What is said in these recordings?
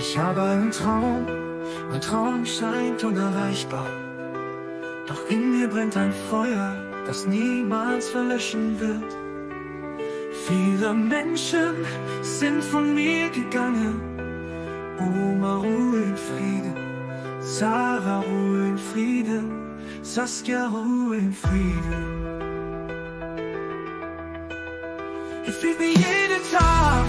Ich habe einen Traum, mein Traum scheint unerreichbar. Doch in mir brennt ein Feuer, das niemals verlöschen wird. Viele Menschen sind von mir gegangen. Oma, ruhe in Frieden. Sarah, ruhe in Frieden. Saskia, ruhe in Frieden. Ihr fehlt mir jeden Tag.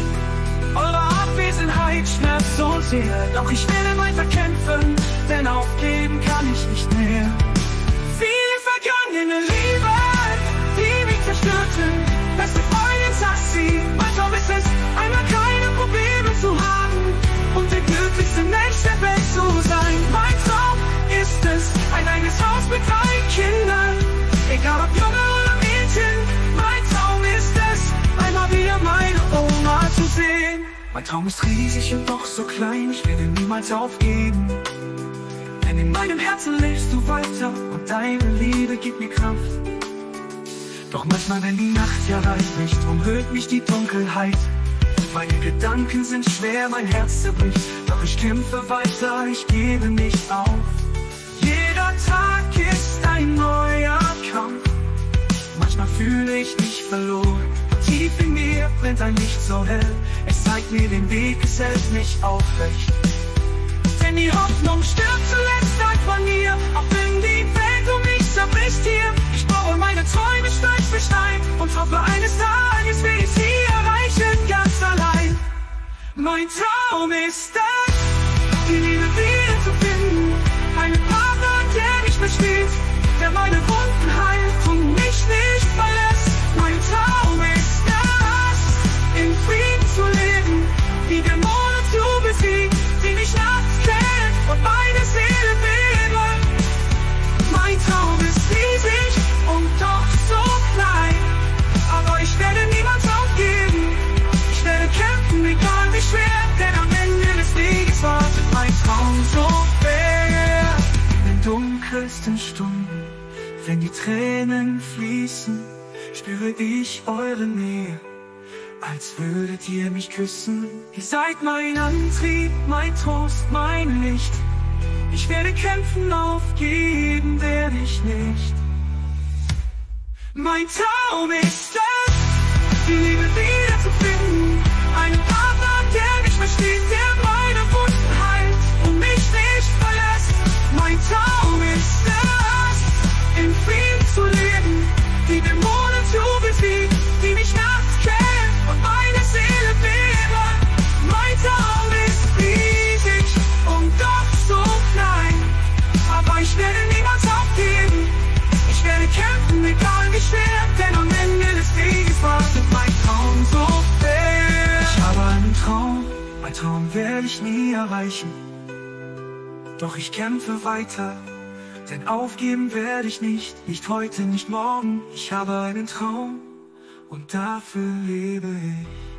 Eure Abwesenheit schmerzt so sehr. Doch ich werde weiter kämpfen, denn aufgeben kann ich nicht mehr. Viele vergangene Liebe, die mich zerstörten. Beste Freundin sagt sie, mein Traum ist es, einmal keine Probleme zu haben und der glücklichste Mensch der Welt zu sein. Mein Traum ist es, ein eigenes Haus mit 3 Kindern, egal ob Junge oder Mädchen. Mein Traum ist es, einmal wieder meine Oma zu sehen. Mein Traum ist riesig und doch so klein, ich werde niemals aufgeben. Denn in meinem Herzen lebst du weiter und deine Liebe gibt mir Kraft. Doch manchmal, wenn die Nacht erreicht mich, umhüllt mich die Dunkelheit. Meine Gedanken sind schwer, mein Herz zerbricht. Doch ich kämpfe weiter, ich gebe nicht auf. Jeder Tag ist ein neuer Kampf. Manchmal fühle ich mich verloren. Tief in mir brennt ein Licht so hell. Es zeigt mir den Weg, es hält mich aufrecht. Denn die Hoffnung stirbt zuletzt einfach mir. Auch wenn die Welt um mich zerbricht hier. Ich baue meine Träume Stein für Stein und hoffe, eines Tages will ich sie erreichen, ganz allein. Mein Traum ist es, die Liebe wieder zu finden. Einen Partner, der mich versteht, der meine Wunden heilt und mich nicht verlässt. Mein Traum ist es, in Frieden zu leben, die Dämonen zu besiegen, die mich nachts quälen und meine Seele behren. Mein Traum ist riesig und doch so klein, aber ich werde niemals aufgeben. Ich werde kämpfen, egal wie schwer, denn am Ende des Weges wartet mein Traum so fair. In den dunkelsten Stunden, wenn die Tränen fließen, spüre ich eure Nähe, als würdet ihr mich küssen. Ihr seid mein Antrieb, mein Trost, mein Licht. Ich werde kämpfen, aufgeben werde ich nicht. Mein Traum ist es, die Liebe wieder zu finden. Einen Partner, der mich versteht, der meine Wunden heilt und mich nicht verlässt. Mein Traum ist es, in Frieden zu leben, die Dämonen zu besiegen, die mich nachts quälen und meine Seele behren. Mein Traum ist riesig und doch so klein, aber ich werde niemals aufgeben. Ich werde kämpfen, egal wie schwer, denn am Ende des Weges wartet mein Traum so fair. Ich habe einen Traum, mein Traum werde ich nie erreichen. Doch ich kämpfe weiter, denn aufgeben werde ich nicht heute, nicht morgen. Ich habe einen Traum und dafür lebe ich.